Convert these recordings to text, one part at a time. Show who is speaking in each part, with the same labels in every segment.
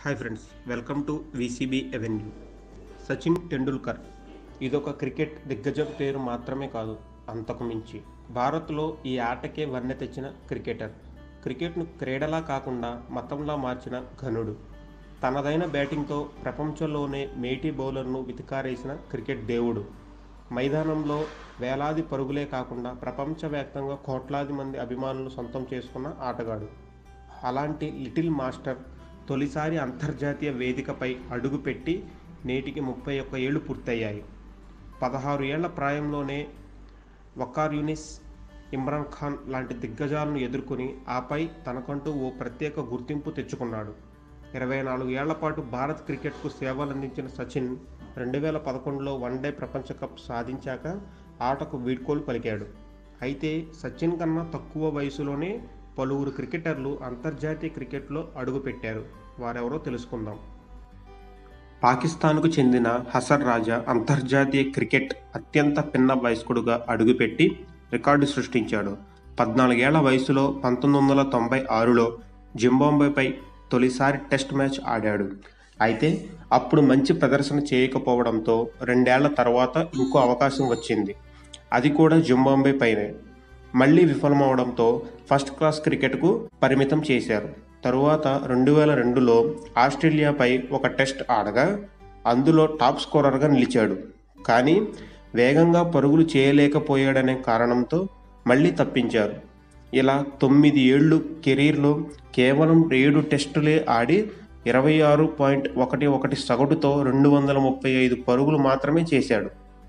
Speaker 1: Hi friends, welcome to VCB avenue. Sachin Tendulkar ఇదొక cricket దిగ్గజం పేరు మాత్రమే కాదు, అంతకు మించి భారత్లో ఈ ఆటకే వన్నె తెచ్చిన క్రికెటర్. క్రికెట్ను క్రీడలా కాకుండా మతంలా మార్చిన ఘనుడు. తనదైన బ్యాటింగ్తో ప్రపంచంలోనే మేటి బౌలర్ను వితికారేసిన క్రికెట్ దేవుడు. మైదానంలో వేలాది పరుగులే కాకుండా ప్రపంచవ్యాప్తంగా కోట్లాది మంది అభిమానులు సొంతం చేసుకున్న ఆటగాడు. అలాంటి లిటిల్ మాస్టర్ తొలిసారి అంతర్జాతీయ వేదికపై అడుగుపెట్టి నేటికి 31 ఏళ్లు పూర్తయ్యాయి. 16 ఏళ్ల ప్రాయంలోనే వకార్ యూనిస్, ఇమ్రాన్ ఖాన్ లాంటి దిగ్గజాలను ఎదుర్కొని ఆపై తనకంటూ ఓ ప్రత్యేక గుర్తింపు తెచ్చుకున్నాడు. 24 ఏళ్ల పాటు భారత్ క్రికెట్కు సేవలందించిన సచిన్ 2011లో వన్డే ప్రపంచ కప్ సాధించాక ఆటకు వీడ్కోలు పలికాడు. అయితే సచిన్ కన్నా తక్కువ వయసులోనే పలువురు క్రికెటర్లు అంతర్జాతీయ క్రికెట్లో అడుగుపెట్టారు. వారెవరో తెలుసుకుందాం. పాకిస్తాన్కు చెందిన హసన్ రాజా అంతర్జాతీయ క్రికెట్ అత్యంత పిన్న వయస్కుడుగా అడుగుపెట్టి రికార్డు సృష్టించాడు. 14 ఏళ్ల వయసులో 1996లో జింబాబ్వేపై తొలిసారి టెస్ట్ మ్యాచ్ ఆడాడు. అయితే అప్పుడు మంచి ప్రదర్శన చేయకపోవడంతో 2 ఏళ్ల తర్వాత ఇంకో అవకాశం వచ్చింది. అది కూడా జింబాబ్వే పైనే. మళ్లీ విఫలమవడంతో ఫస్ట్ క్లాస్ క్రికెట్కు పరిమితం చేశారు. తరువాత 2002లో ఆస్ట్రేలియాపై ఒక టెస్ట్ ఆడగా అందులో టాప్ స్కోరర్గా నిలిచాడు. కానీ వేగంగా పరుగులు చేయలేకపోయాడనే కారణంతో మళ్లీ తప్పించారు. ఇలా 9 ఏళ్లు కెరీర్లో కేవలం 7 టెస్టులే ఆడి 26.11 సగటుతో 235 పరుగులు మాత్రమే చేశాడు.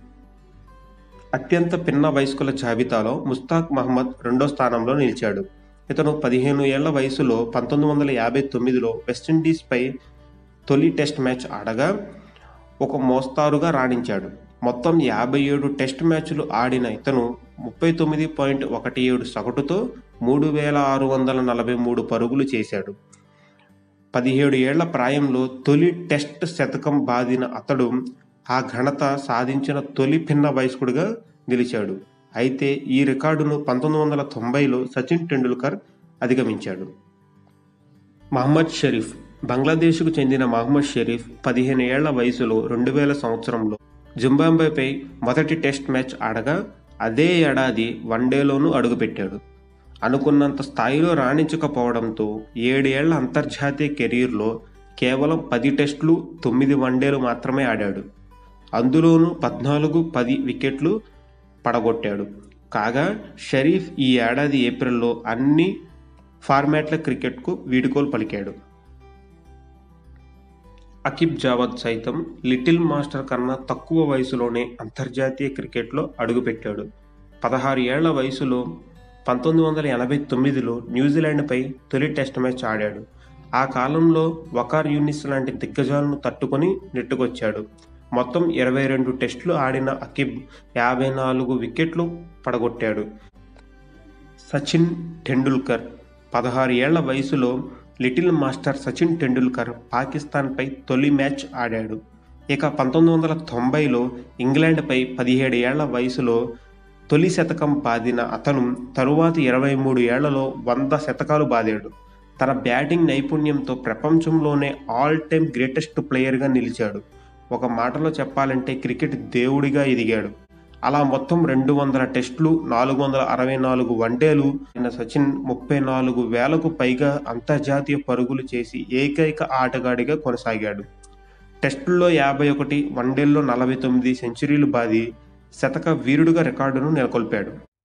Speaker 1: అత్యంత పిన్న వయస్కుల జాబితాలో ముస్తాక్ మహమ్మద్ 2వ స్థానంలో నిలిచాడు. ఇతను 15 ఏళ్ల వయసులో 1959లో వెస్టిండీస్పై తొలి టెస్ట్ మ్యాచ్ ఆడగా ఒక మోస్తారుగా రాణించాడు. మొత్తం 57 టెస్ట్ మ్యాచ్లు ఆడిన ఇతను 39.17 సగటుతో 3643 పరుగులు చేశాడు. 17 ఏళ్ల ప్రాయంలో తొలి టెస్ట్ శతకం బాదిన అతడు ఆ ఘనత సాధించిన తొలి పిన్న వయస్కుడిగా నిలిచాడు. అయితే ఈ రికార్డును 1990లో సచిన్ టెండూల్కర్ అధిగమించాడు. మహమ్మద్ షరీఫ్ బంగ్లాదేశ్కు చెందిన మహమ్మద్ షరీఫ్ 15 ఏళ్ల వయసులో 2000 సంవత్సరంలో జింబాబ్వేపై మొదటి టెస్ట్ మ్యాచ్ ఆడగా అదే ఏడాది వన్డేలోనూ అడుగుపెట్టాడు. అనుకున్నంత స్థాయిలో రాణించకపోవడంతో 7 ఏళ్ల అంతర్జాతీయ కెరీర్లో కేవలం 10 టెస్టులు, 9 వన్డేలు మాత్రమే ఆడాడు. అందులోనూ 14-10 వికెట్లు పడగొట్టాడు. కాగా షరీఫ్ ఈ ఏడాది ఏప్రిల్లో అన్ని ఫార్మాట్ల క్రికెట్కు వీడ్కోలు పలికాడు. అకీబ్ జావేద్ సైతం లిటిల్ మాస్టర్ కన్నా తక్కువ వయసులోనే అంతర్జాతీయ క్రికెట్లో అడుగుపెట్టాడు. 16 ఏళ్ల వయసులో 1989లో న్యూజిలాండ్పై తొలి టెస్ట్ మ్యాచ్ ఆడాడు. ఆ కాలంలో వకార్ యూనిస్ లాంటి దిగ్గజాలను తట్టుకొని నెట్టుకొచ్చాడు. మొత్తం 22 టెస్టులు ఆడిన అకీబ్ 54 వికెట్లు పడగొట్టాడు. సచిన్ టెండూల్కర్ 16 ఏళ్ల వయసులో లిటిల్ మాస్టర్ సచిన్ టెండూల్కర్ పాకిస్తాన్పై తొలి మ్యాచ్ ఆడాడు. ఇక 1990లో ఇంగ్లాండ్పై 17 ఏళ్ల వయసులో తొలి శతకం బాదిన అతను తరువాతి 23 ఏళ్లలో 100 శతకాలు బాదాడు. తన బ్యాటింగ్ నైపుణ్యంతో ప్రపంచంలోనే ఆల్ టైమ్ గ్రేటెస్ట్ ప్లేయర్గా నిలిచాడు. ఒక మాటలో చెప్పాలంటే క్రికెట్ దేవుడిగా ఎదిగాడు. అలా మొత్తం 200 టెస్టులు, 464 వన్డేలు అయిన సచిన్ 34,000కు పైగా అంతర్జాతీయ పరుగులు చేసి ఏకైక ఆటగాడిగా కొనసాగాడు. టెస్టుల్లో 51, వన్డేల్లో 49 సెంచరీలు బాది శతక వీరుడుగా రికార్డును నెలకొల్పాడు.